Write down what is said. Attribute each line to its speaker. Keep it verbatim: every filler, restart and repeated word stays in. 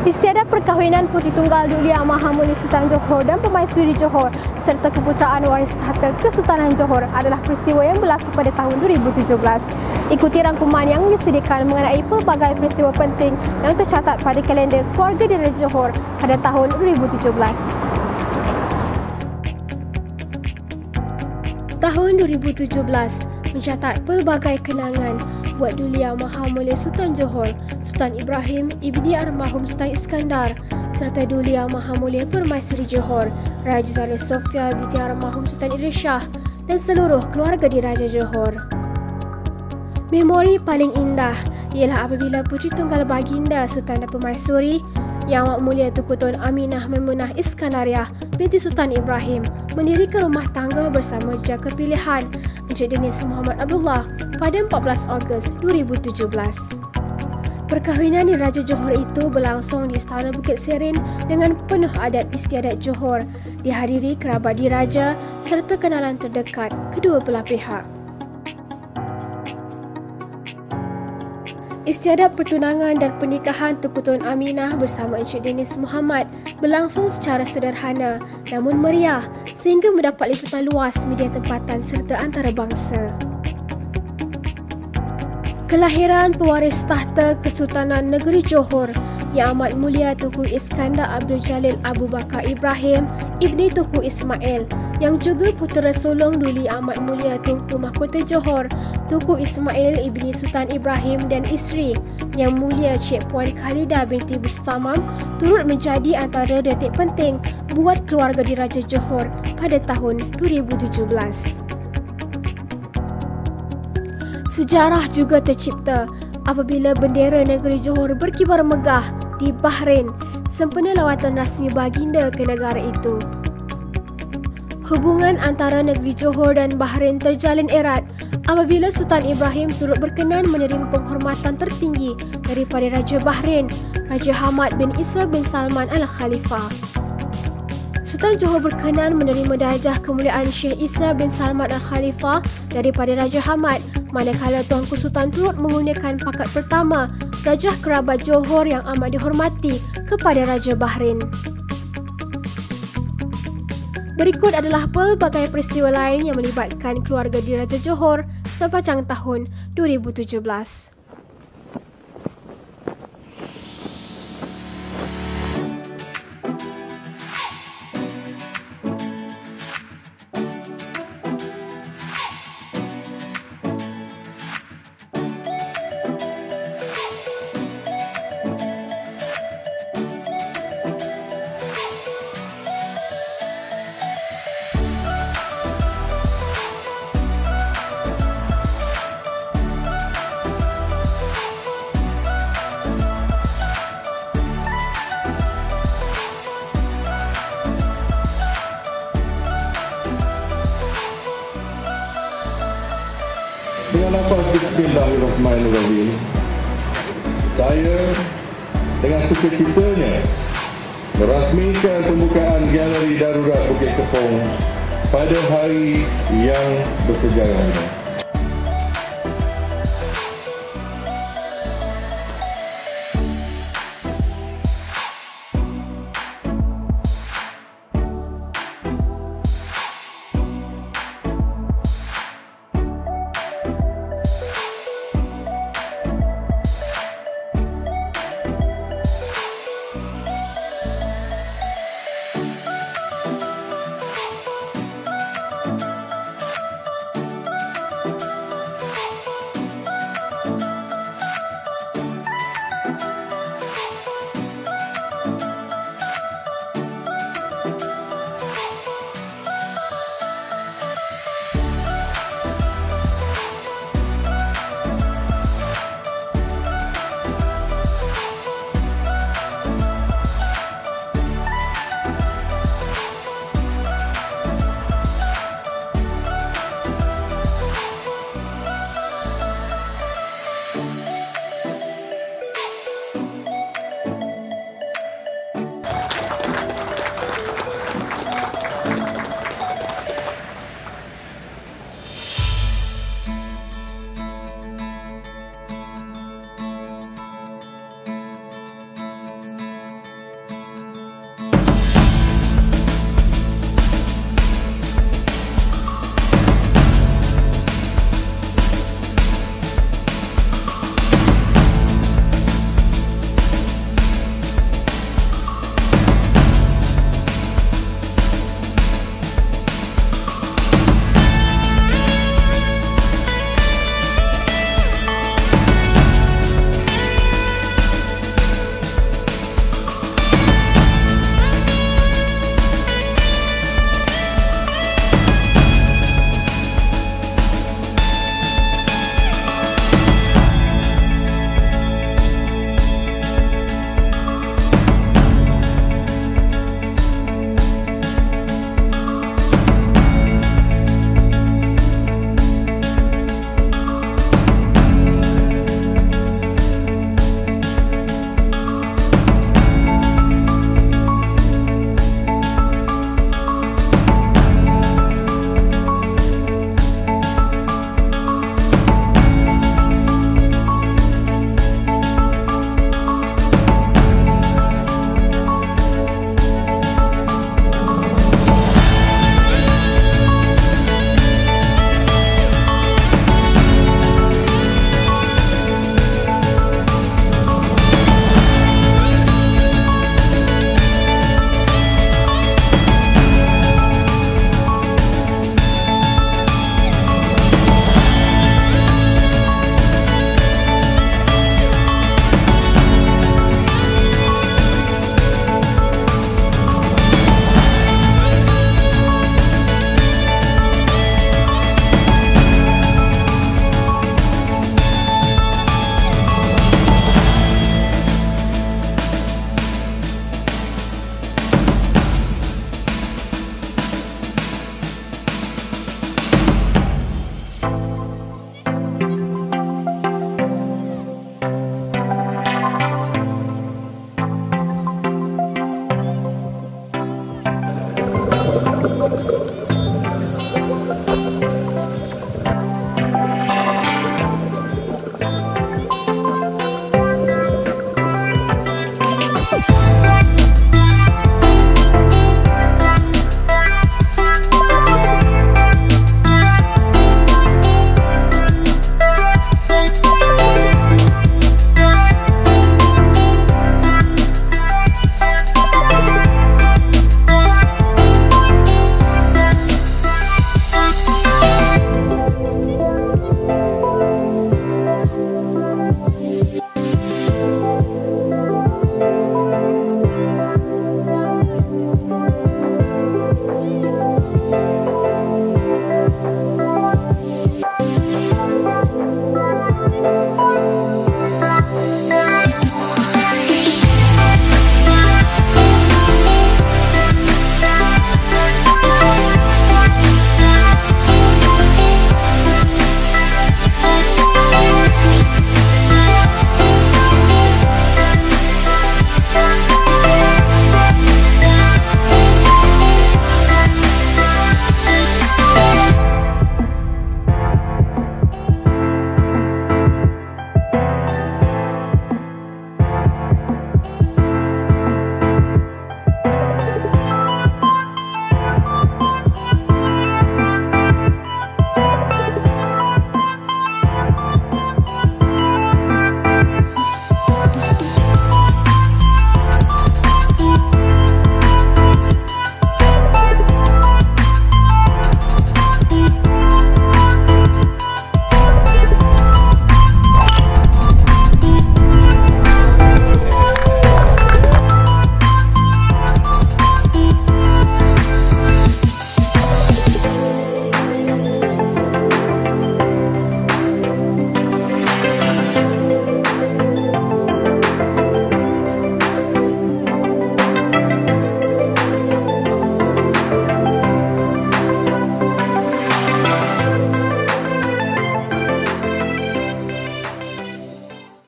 Speaker 1: Istiadat perkahwinan Puteri Tunggal Duli Yang Maha Mulia Sultan Johor dan Permaisuri Johor serta keputeraan waris tahta Kesultanan Johor adalah peristiwa yang berlaku pada tahun dua ribu tujuh belas. Ikuti rangkuman yang disediakan mengenai pelbagai peristiwa penting yang tercatat pada kalender keluarga di Raja Johor pada tahun dua ribu tujuh belas. Tahun dua ribu tujuh belas mencatat pelbagai kenangan buat Duli Yang Maha Mulia Sultan Johor, Sultan Ibrahim Ibni Almarhum Sultan Iskandar serta Duli Yang Maha Mulia Permaisuri Johor, Raja Zahra Sofia binti Almarhum Sultan Idris Shah dan seluruh keluarga di Raja Johor. Memori paling indah ialah apabila Puteri Tunggal Baginda Sultan dan Permaisuri Yang Amat Mulia Tunku Tuan Aminah Maimunah Iskandariah binti Sultan Ibrahim mendirikan rumah tangga bersama jaka pilihan Encik Denis Muhammad Abdullah pada empat belas Ogos dua ribu tujuh belas. Perkahwinan di Raja Johor itu berlangsung di Istana Bukit Serene dengan penuh adat istiadat Johor, dihadiri kerabat diraja serta kenalan terdekat kedua belah pihak. Istiadat pertunangan dan pernikahan Tunku Tuan Aminah bersama Encik Denis Muhammad berlangsung secara sederhana namun meriah sehingga mendapat liputan luas media tempatan serta antarabangsa. Kelahiran pewaris tahta Kesultanan Negeri Johor Yang Amat Mulia Tunku Iskandar Abdul Jalil Abu Bakar Ibrahim Ibni Tunku Ismail yang juga putera sulung Duli Yang Amat Mulia Tunku Mahkota Johor Tunku Ismail Ibni Sultan Ibrahim dan isteri Yang Mulia Cik Puan Khalidah binti Bustamam turut menjadi antara detik penting buat keluarga di Raja Johor pada tahun dua ribu tujuh belas. Sejarah juga tercipta apabila bendera negeri Johor berkibar megah di Bahrain sempena lawatan rasmi baginda ke negara itu. Hubungan antara negeri Johor dan Bahrain terjalin erat apabila Sultan Ibrahim turut berkenan menerima penghormatan tertinggi daripada Raja Bahrain, Raja Hamad bin Isa bin Salman Al-Khalifah. Sultan Johor berkenan menerima darjah kemuliaan Syekh Isa bin Salman Al-Khalifah daripada Raja Hamad, manakala Tuanku Sultan turut menggunakan pakat pertama Rajah Kerabat Johor yang amat dihormati kepada Raja Bahrain. Berikut adalah pelbagai peristiwa lain yang melibatkan keluarga di Raja Johor sepanjang tahun dua ribu tujuh belas.
Speaker 2: Dengan lafaz Bismillahirrahmanirrahim, saya dengan sukacitanya merasmikan pembukaan Galeri Darurat Bukit Tepong pada hari yang bersejarah ini.